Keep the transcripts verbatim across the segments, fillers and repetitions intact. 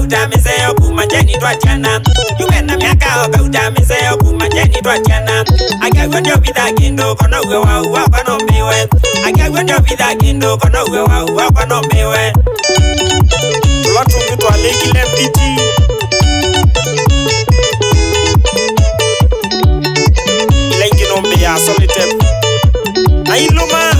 kauta miseo kumajeni twatiana Yugenda miaka kauta miseo kumajeni twatiana Agagwe ndio bidha kindo kono uwe wa uwa kwa nombiwe Agagwe ndio bidha kindo kono uwe wa uwa kwa nombiwe Tulatu mbitu aliki lembiti Ilengi nombi ya solitep Na iluma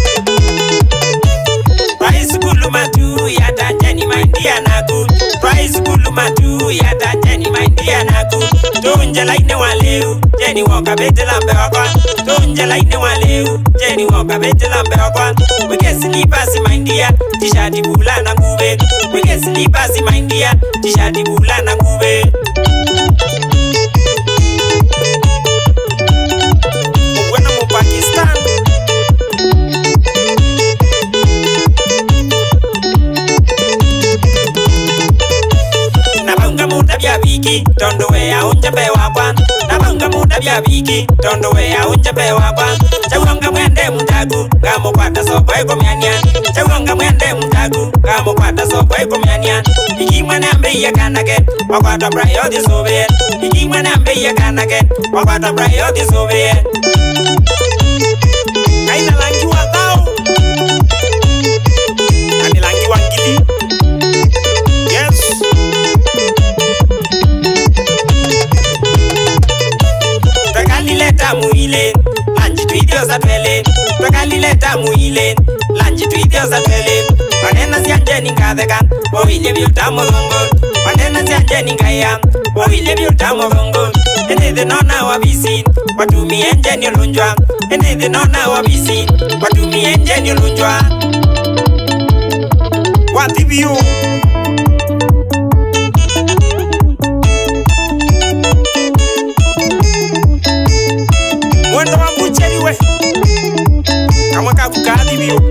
Price kuluma tu ya tanjeni maindia naku Price kuluma tu ya tanjeni maindia naku Tunja laine waleu Jeni waka bete lambe wakwa Tunja laine waleu Jeni waka bete lambe wakwa Wike silipasi maindia Tishati bula na ngube Wike silipasi maindia Tishati bula na ngube Mwana mu Pakistan Muda biki tondo we aunja be wakwa Nabanga muda bya biki tondo we aunja be wakwa Chawanga mwende mutagu kamo kwata soko eko myanya Chawanga mwende mutagu kamo kwata soko eko myanya Iki mwana mbe ya kanake wakwata brayo di sobe Iki mwana mbe ya kanake wakwata brayo di sobe Kaina langi wa thao Kani langi wa ngili Yes Leta muile, lanji tuidio za twele Twekali leta muile, lanji tuidio za twele Wanena sianje ngazeka, wawile biuta molongo Wanena sianje ngaya, wawile biuta molongo Enede nona wabisi, watumi enje nyolunjwa Enede nona wabisi, watumi enje nyolunjwa Watibiu Mwendo wa mbucheriwe Kama kakukadi biyo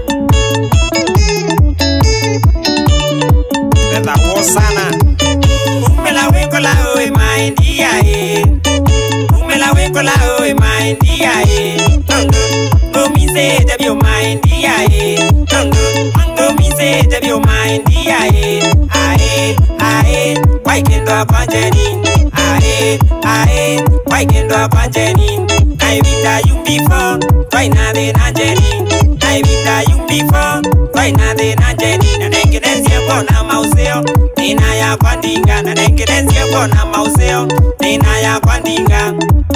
Nenda po sana Umela weko la oe maindia e Umela weko la oe maindia e Mango mise jabio maindia e Mango mise jabio maindia e Ae, ae, waikendo hapa jeni Ae, ae, waikendo hapa jeni Naibita yung before, try na de na Jenny. Naibita yung before, try na de na Jenny. Nadenkidensia ko na mauseo, nina ya kwandinga. Nadenkidensia ko na mauseo, nina ya kwandinga.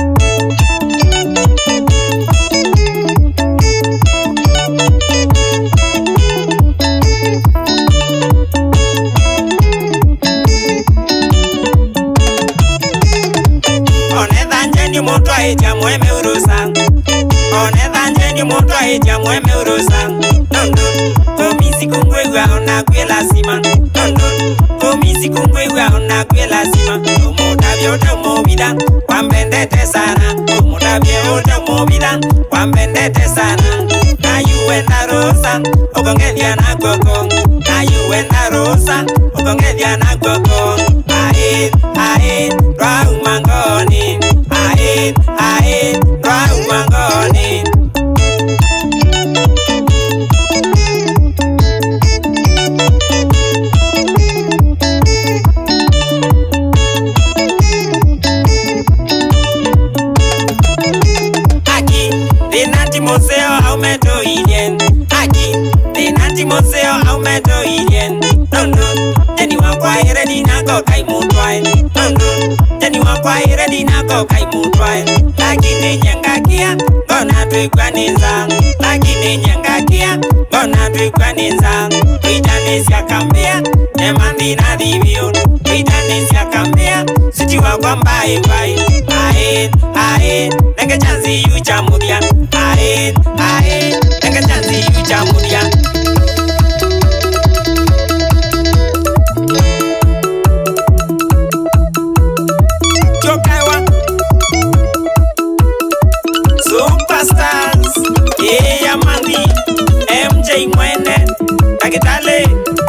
Onedhanjeni moto aija mweme urusa Onedhanjeni moto aija mweme urusa Nondon, komisi kungwewa ona kwe lazima Nondon, komisi kungwewa ona kwe lazima Umudabye ote umobida, wambendete sana Umudabye ote umobida, wambendete sana Na yuwenda rosa, ukongedia na koko Na yuwenda rosa, ukongedia na koko Ae, ae, rwa umangoni Ae, ae, rwa umangoni Aki, dinati moseo au meto ilien Aki, dinati moseo au meto ilien Nono, jeni wakwa iredi nako kai mutwae Nono, jeni wakwa iredi nako kai mutwae Lakini nyangakia, gona tuikwaniza Lakini nyangakia, gona tuikwaniza Tuitanisia kambia, nemandi na dhibio Tuitanisia kambia, suti wakwa mbae mbae Ae, ae, nenge chanzi yu chamudia Ae, ae, nenge chanzi yu chamudia Jokaiwa Superstars Yeah, mandi M J Mwene Takitale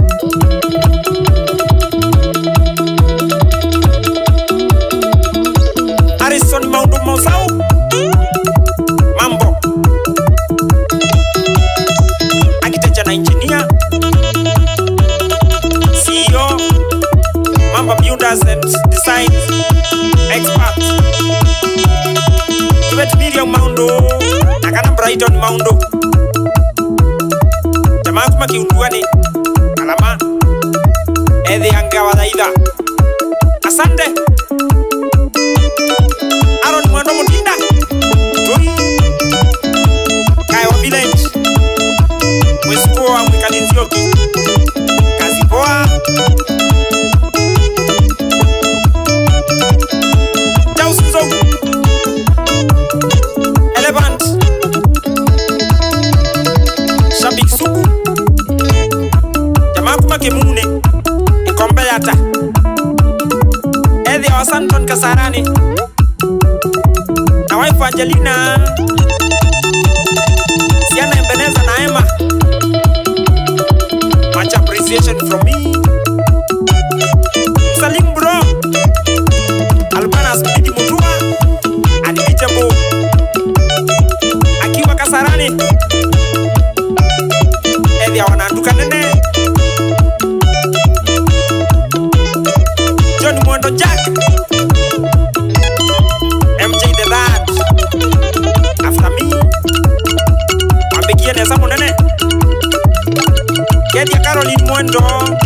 Harrison Maundu Mosau Mambo Akitecha na colors and designs expert. Tibet Miriam Maundo nakana Brighton Maundo. Jamaa kuma kiunduani alama edhi anga wadaida. Asante Aaron Mwando Mutinda Tui Kaiwa Village Mwesukoa Mwikalinzioki Kazi poa Jausizo Elephant Shabik Suku Jamaa kuma Kemune Ikombe yata Edhi wa Santon Kasarani na wife Angelina Siana Embeneza na Emma. Much appreciation from me. Salim bro Albana Spidi Mutua Adibijabo akiwa Kasarani. Edhi ya wananduka nene John Mwondo Jack M J the Lad after me Wambikie nesa munene Kedia Caroline Mwendo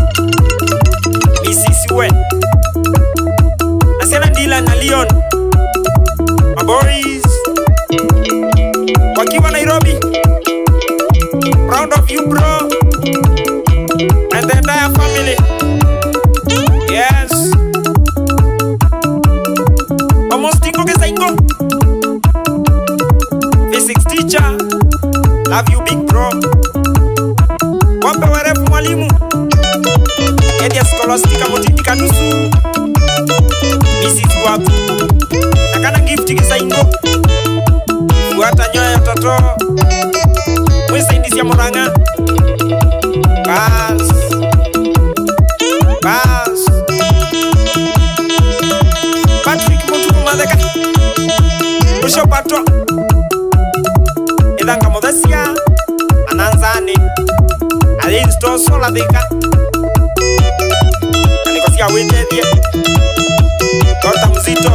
Misisi we Asiana Ndila na Leon Maboris wakiwa Nairobi. Proud of you bro and the entire family. Yes Almost Tingo Kesaingo Physics teacher, love you big bro. Wampe werefu mwalimu Edia Scholastica Motini Kanusu Misisi waku Nakana gift Kesaingo Fuata nyoya toto Mwesa indisi ya Moranga. Bas Bas Patrick Montuku Madeka Pusho Pato Edanga Modesia Ananzani Alinsto Sola Deka Anikosia Wete Die Torta Mzito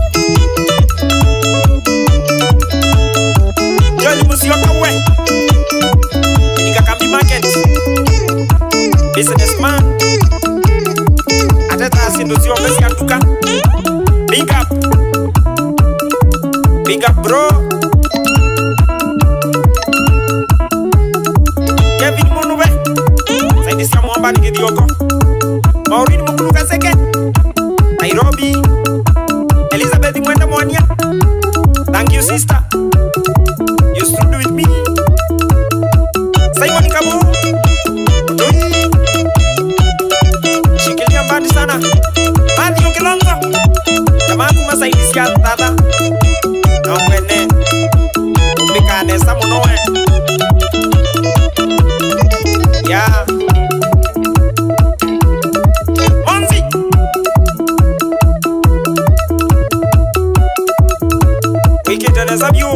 Joli Musioka We Nika Kambi Market Businessman Ateta Sindosio Mesi Anduka. Big up Big up bro Kevin Munube Saidisia Mwamba Nigidioko Maureen Mukuluka Seke Nairobi Elizabeth Mwenda Mwania. Thank you sister, you stood with me. Simon Kamu Doi Shikilia mbadi sana Madi Ukilongo Jamaa kuma Saidisia Tata na mwene Mbikane Samunoe Ya Monzi Wikitane Zabio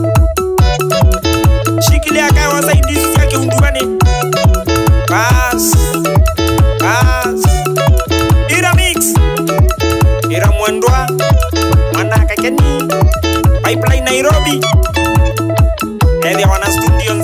Shikilia kawa Saidisia Kiunduani. Bas Bas Ira Mix Ira Mwendwa Manaka Keni Pipeline Nairobi Edia wana studio